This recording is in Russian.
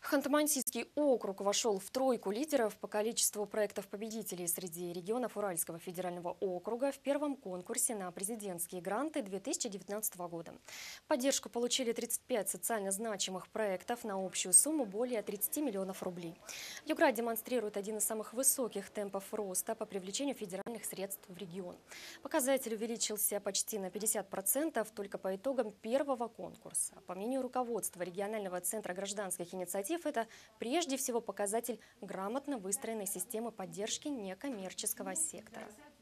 Ханты-Мансийский округ вошел в тройку лидеров по количеству проектов-победителей среди регионов Уральского федерального округа в первом конкурсе на президентские гранты 2019 года. Поддержку получили 35 социально значимых проектов на общую сумму более 30 миллионов рублей. Югра демонстрирует один из самых высоких темпов роста по привлечению федеральных средств в регион. Показатель увеличился почти на 50% только по итогам первого конкурса. По мнению руководства регионального центра гражданских инициатив, это прежде всего показатель грамотно выстроенной системы поддержки некоммерческого сектора.